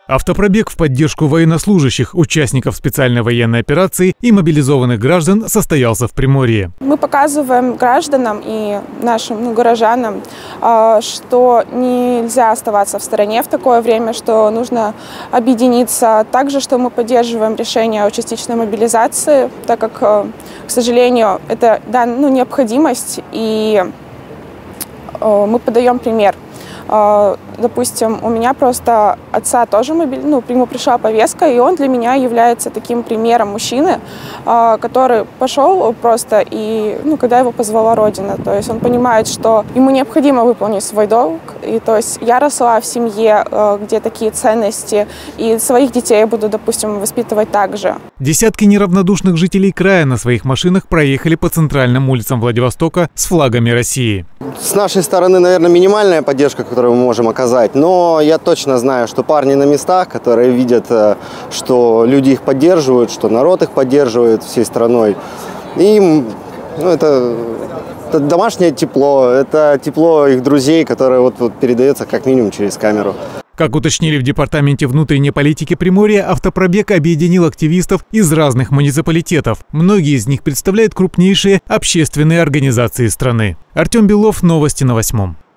Автопробег в поддержку военнослужащих, участников специальной военной операции и мобилизованных граждан состоялся в Приморье. Мы показываем гражданам и нашим горожанам, что нельзя оставаться в стороне в такое время, что нужно объединиться. Также, что мы поддерживаем решение о частичной мобилизации, так как, к сожалению, это необходимость, и мы подаем пример. Допустим, у меня просто отца тоже ему пришла повестка, и он для меня является таким примером мужчины, который пошел просто, и когда его позвала Родина, то есть он понимает, что ему необходимо выполнить свой долг, и то есть я росла в семье, где такие ценности, и своих детей я буду, допустим, воспитывать так же. Десятки неравнодушных жителей края на своих машинах проехали по центральным улицам Владивостока с флагами России. С нашей стороны, наверное, минимальная поддержка, которую мы можем оказать, но я точно знаю, что парни на местах, которые видят, что люди их поддерживают, что народ их поддерживает всей страной, им это домашнее тепло, это тепло их друзей, которое вот передается как минимум через камеру. Как уточнили в Департаменте внутренней политики Приморья, автопробег объединил активистов из разных муниципалитетов. Многие из них представляют крупнейшие общественные организации страны. Артем Белов, новости на 8.